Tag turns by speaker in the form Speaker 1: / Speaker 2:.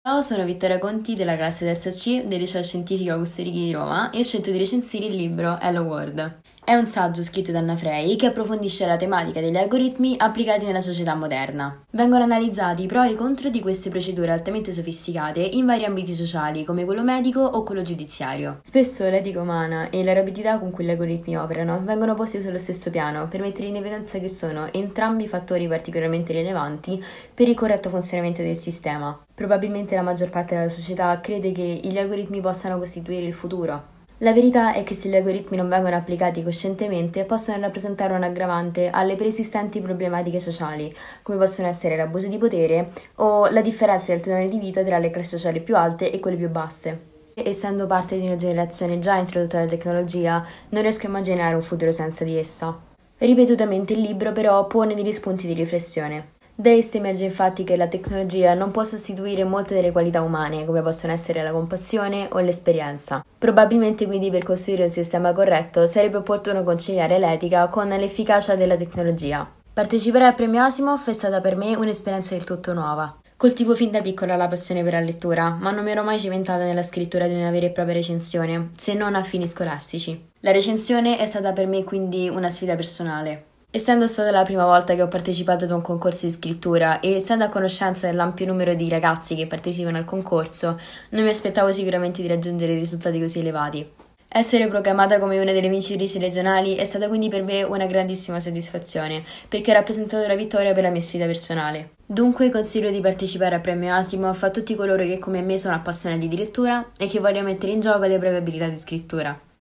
Speaker 1: Ciao, sono Vittoria Conti della classe terza C del Liceo Scientifico Augusto Righi di Roma e ho scelto di recensire il libro Hello World. È un saggio scritto da Anna Frey che approfondisce la tematica degli algoritmi applicati nella società moderna. Vengono analizzati i pro e i contro di queste procedure altamente sofisticate in vari ambiti sociali, come quello medico o quello giudiziario. Spesso l'etica umana e la rapidità con cui gli algoritmi operano vengono posti sullo stesso piano per mettere in evidenza che sono entrambi fattori particolarmente rilevanti per il corretto funzionamento del sistema. Probabilmente la maggior parte della società crede che gli algoritmi possano costituire il futuro. La verità è che se gli algoritmi non vengono applicati coscientemente possono rappresentare un aggravante alle preesistenti problematiche sociali, come possono essere l'abuso di potere o la differenza del tenore di vita tra le classi sociali più alte e quelle più basse. Essendo parte di una generazione già introdotta alla tecnologia, non riesco a immaginare un futuro senza di essa. Ripetutamente il libro però pone degli spunti di riflessione. Da esse emerge infatti che la tecnologia non può sostituire molte delle qualità umane, come possono essere la compassione o l'esperienza. Probabilmente quindi per costruire un sistema corretto sarebbe opportuno conciliare l'etica con l'efficacia della tecnologia. Partecipare al premio Asimov è stata per me un'esperienza del tutto nuova. Coltivo fin da piccola la passione per la lettura, ma non mi ero mai cimentata nella scrittura di una vera e propria recensione, se non a fini scolastici. La recensione è stata per me quindi una sfida personale. Essendo stata la prima volta che ho partecipato ad un concorso di scrittura e essendo a conoscenza dell'ampio numero di ragazzi che partecipano al concorso, non mi aspettavo sicuramente di raggiungere risultati così elevati. Essere proclamata come una delle vincitrici regionali è stata quindi per me una grandissima soddisfazione, perché ha rappresentato la vittoria per la mia sfida personale. Dunque consiglio di partecipare al premio Asimov a tutti coloro che come me sono appassionati di lettura e che vogliono mettere in gioco le proprie abilità di scrittura.